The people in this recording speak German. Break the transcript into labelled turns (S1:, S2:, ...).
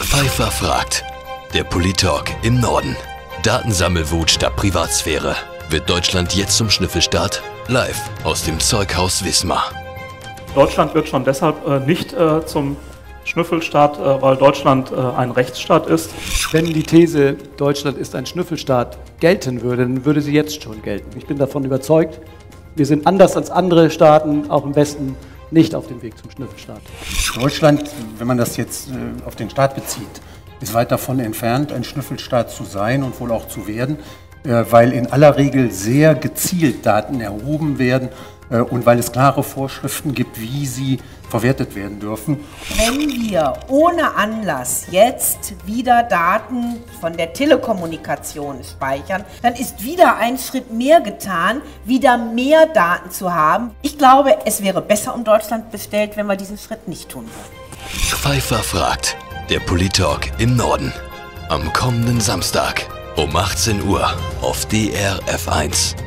S1: Pfeiffer fragt. Der Polit-Talk im Norden. Datensammelwut statt Privatsphäre. Wird Deutschland jetzt zum Schnüffelstaat? Live aus dem Zeughaus Wismar.
S2: Deutschland wird schon deshalb nicht zum Schnüffelstaat, weil Deutschland ein Rechtsstaat ist.
S3: Wenn die These, Deutschland ist ein Schnüffelstaat, gelten würde, dann würde sie jetzt schon gelten. Ich bin davon überzeugt, wir sind anders als andere Staaten, auch im Westen, nicht auf dem Weg zum Schnüffelstaat.
S4: Deutschland, wenn man das jetzt auf den Staat bezieht, ist weit davon entfernt, ein Schnüffelstaat zu sein und wohl auch zu werden, weil in aller Regel sehr gezielt Daten erhoben werden und weil es klare Vorschriften gibt, wie sie verwertet werden dürfen.
S5: Wenn wir ohne Anlass jetzt wieder Daten von der Telekommunikation speichern, dann ist wieder ein Schritt mehr getan, wieder mehr Daten zu haben. Ich glaube, es wäre besser um Deutschland bestellt, wenn wir diesen Schritt nicht tun würden.
S1: Pfeiffer fragt. Der Polit-Talk im Norden. Am kommenden Samstag um 18 Uhr auf DR F1.